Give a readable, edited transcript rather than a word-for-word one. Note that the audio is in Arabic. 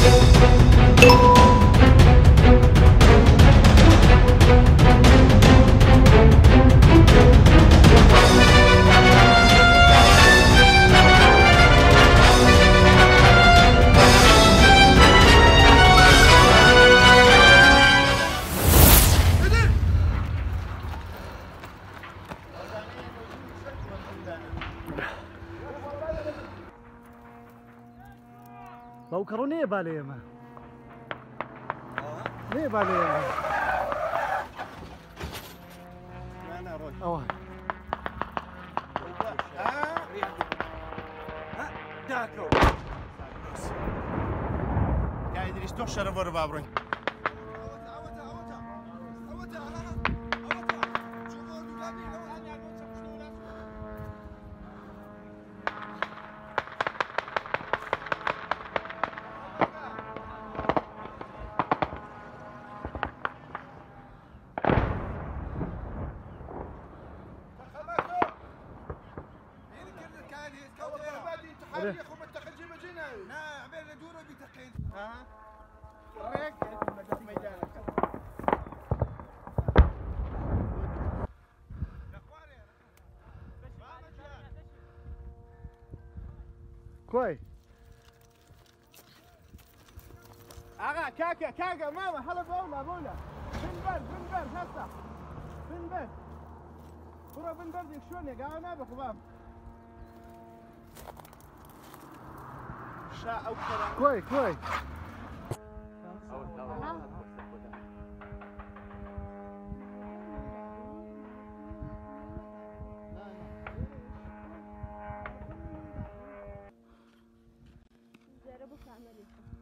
بوكرو نيه بالي ما نيه بالي ما انا روح اوه داكو قاعد يدري شرف ورا بابرين كوي اغا كاكا ماما هلا بولا بن بر هسه بن بر كرة بن بر ديك شلون يا قاعد نابي خباب شاء او كرة كوي جربوا تعملي